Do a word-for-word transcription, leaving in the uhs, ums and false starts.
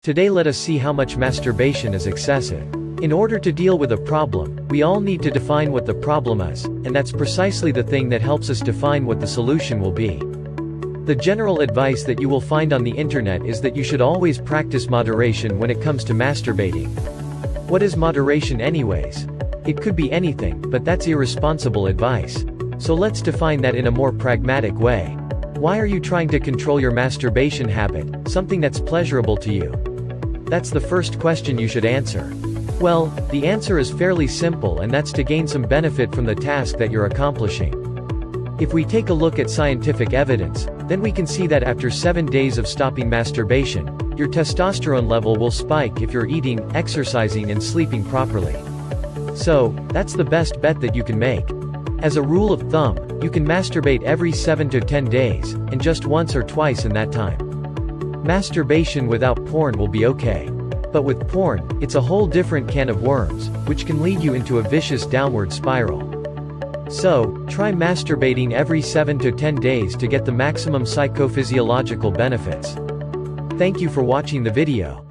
Today let us see how much masturbation is excessive. In order to deal with a problem, we all need to define what the problem is, and that's precisely the thing that helps us define what the solution will be. The general advice that you will find on the internet is that you should always practice moderation when it comes to masturbating. What is moderation anyways? It could be anything, but that's irresponsible advice. So let's define that in a more pragmatic way. Why are you trying to control your masturbation habit, something that's pleasurable to you? That's the first question you should answer. Well, the answer is fairly simple, and that's to gain some benefit from the task that you're accomplishing. If we take a look at scientific evidence, then we can see that after seven days of stopping masturbation, your testosterone level will spike if you're eating, exercising and sleeping properly. So, that's the best bet that you can make. As a rule of thumb, you can masturbate every seven to ten days, and just once or twice in that time. Masturbation without porn will be okay. But with porn, it's a whole different can of worms, which can lead you into a vicious downward spiral. So, try masturbating every seven to ten days to get the maximum psychophysiological benefits. Thank you for watching the video.